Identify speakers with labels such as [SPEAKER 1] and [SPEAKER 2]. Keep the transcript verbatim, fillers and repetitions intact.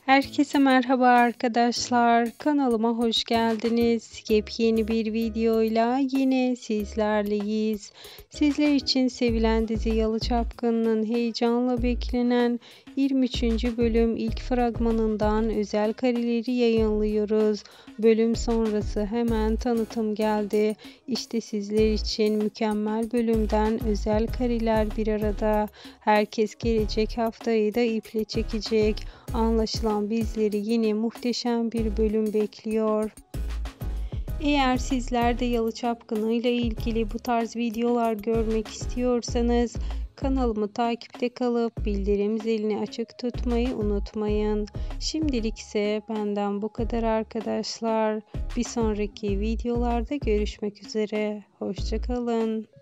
[SPEAKER 1] Herkese merhaba arkadaşlar. Kanalıma hoş geldiniz. Yepyeni bir videoyla yine sizlerleyiz. Sizler için sevilen dizi Yalı Çapkını'nın heyecanla beklenen yirmi üçüncü bölüm ilk fragmanından özel kareleri yayınlıyoruz. Bölüm sonrası hemen tanıtım geldi. İşte sizler için mükemmel bölümden özel kareler bir arada. Herkes gelecek haftayı da iple çekecek. Anlaşılan bizleri yine muhteşem bir bölüm bekliyor. Eğer sizler de Yalı Çapkını ile ilgili bu tarz videolar görmek istiyorsanız kanalımı takipte kalıp bildirim zilini açık tutmayı unutmayın. Şimdilik ise benden bu kadar arkadaşlar. Bir sonraki videolarda görüşmek üzere. Hoşça kalın.